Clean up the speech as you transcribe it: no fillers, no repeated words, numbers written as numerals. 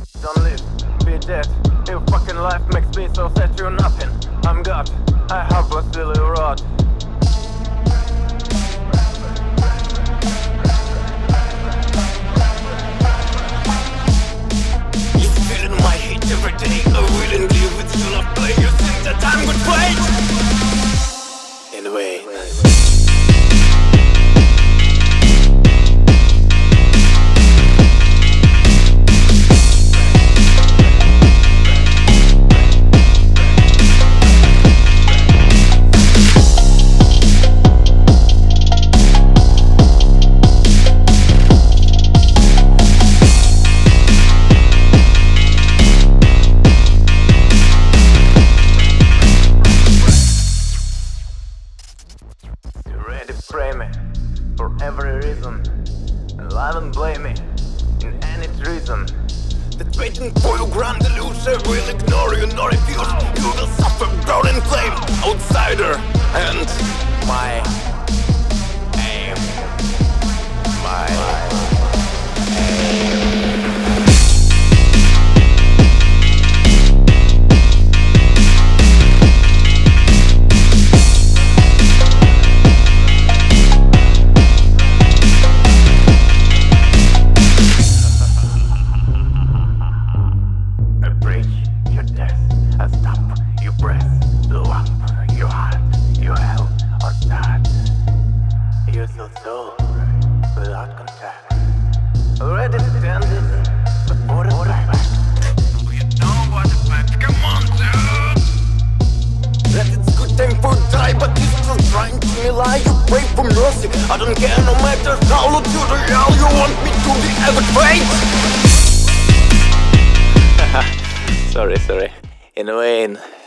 Don't live, be dead. Your fucking life makes me so sad you're nothing. I'm God, I helpless till you rot. You feeling my hate every day. I willingly with you love play. You think that I'm good played? In vain. Pray me for every reason, and lie and blame me in any treason. That waiting for your grand illusion will ignore you nor refuse. You will suffer brown in flame, outsider, and my aim, my aim. Soul, without contact, already standing before the fact. You know what the fact, come on dude. That it's good time for die, but you still trying to me lie. You pray for mercy, I don't care no matter how look to the hell you want me to be ever great. Sorry, in vain.